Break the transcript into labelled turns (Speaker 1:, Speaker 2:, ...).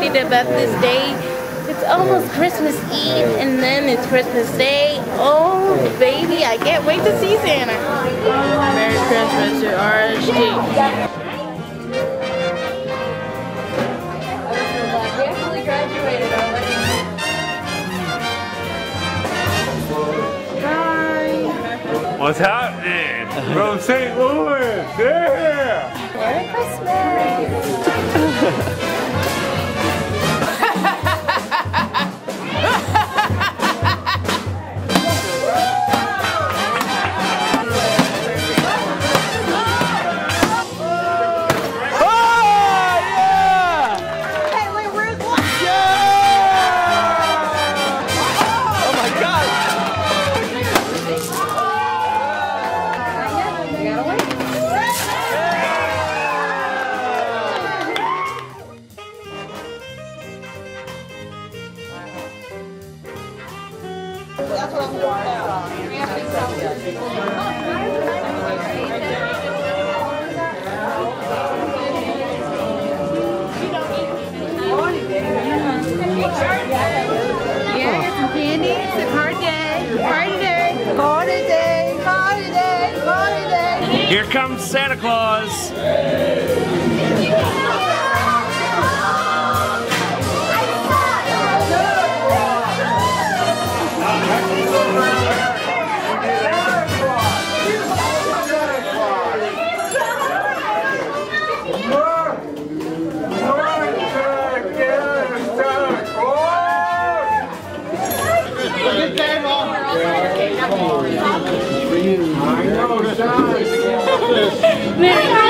Speaker 1: excited about this day. It's almost Christmas Eve and then it's Christmas Day. Oh baby, I can't wait to see Santa. Merry Christmas to RHD.
Speaker 2: What's happening? From St. Louis, yeah!
Speaker 1: Merry Christmas!
Speaker 3: That's what I'm doing now.
Speaker 1: Yeah, some candy. It's a party day. Party day. Party day. Party day. Party day.
Speaker 2: Here comes Santa Claus.
Speaker 1: Merry